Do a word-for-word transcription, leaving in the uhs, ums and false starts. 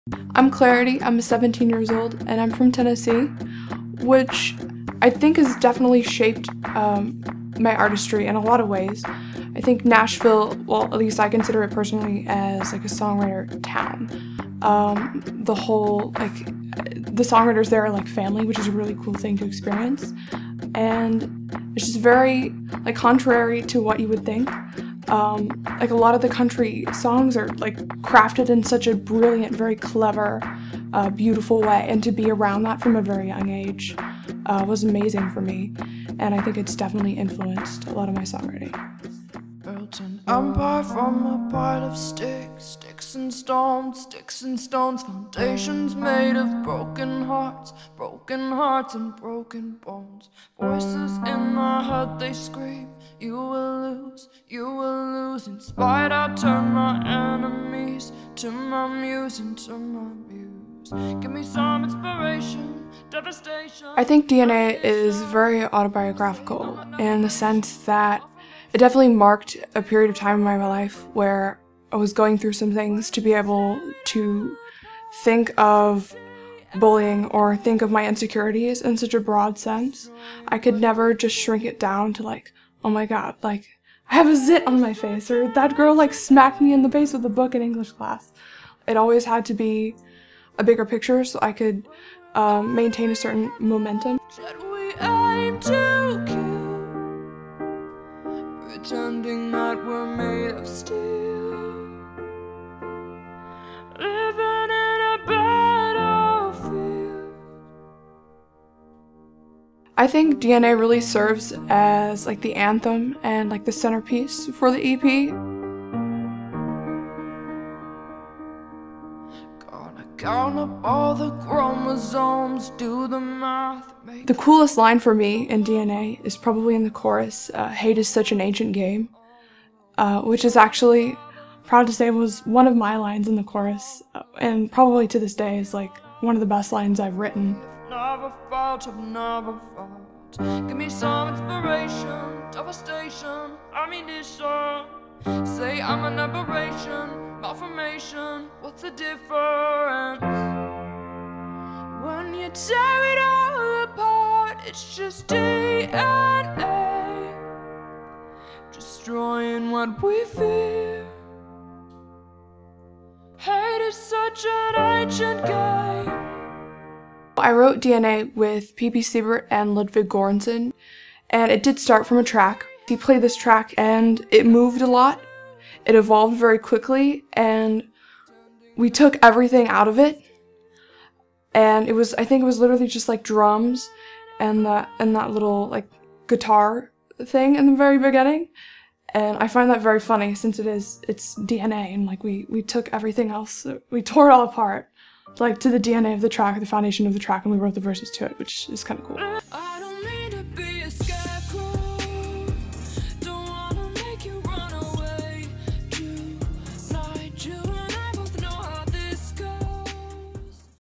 I'm Clairity, I'm seventeen years old, and I'm from Tennessee, which I think has definitely shaped um, my artistry in a lot of ways. I think Nashville, well, at least I consider it personally as like a songwriter town. Um, the whole, like, the songwriters there are like family, which is a really cool thing to experience. And it's just very, like, contrary to what you would think. Um, like, a lot of the country songs are, like, crafted in such a brilliant, very clever, uh, beautiful way, and to be around that from a very young age uh, was amazing for me, and I think it's definitely influenced a lot of my songwriting. Built an empire from a pile of sticks, sticks and stones, sticks and stones, foundations made of broken hearts, broken hearts and broken bones. Voices in my head, they scream, you will lose, you will lose. In spite, I turn my enemies to my muse and to my muse. Give me some inspiration, devastation. I think D N A is very autobiographical in the sense that it definitely marked a period of time in my life where I was going through some things. To be able to think of bullying or think of my insecurities in such a broad sense, I could never just shrink it down to like, oh my god, like, I have a zit on my face, or that girl like smacked me in the face with a book in English class. It always had to be a bigger picture so I could um, maintain a certain momentum. Should we aim to kill, pretending that we're made of steel, living in a battlefield? I think D N A really serves as like the anthem and like the centerpiece for the E P. Gonna count up all the chromosomes, do the math. The coolest line for me in D N A is probably in the chorus, uh, "Hate is such an ancient game," uh, which is actually, proud to say, was one of my lines in the chorus, uh, and probably to this day is like one of the best lines I've written. Never felt, I've never felt. Give me some inspiration, devastation, ammunition. Say I'm an aberration, malformation. What's the difference? When you tear it all apart, it's just D N A, destroying what we fear. Hate is such an ancient game. I wrote D N A with P B Siebert and Ludwig Göransson, and it did start from a track. He played this track and it moved a lot. It evolved very quickly, and we took everything out of it. And it was, I think it was literally just like drums and that, and that little like guitar thing in the very beginning. And I find that very funny since it is, it's D N A, and like we, we took everything else, we tore it all apart, like to the D N A of the track, the foundation of the track, and we wrote the verses to it, which is kind of cool.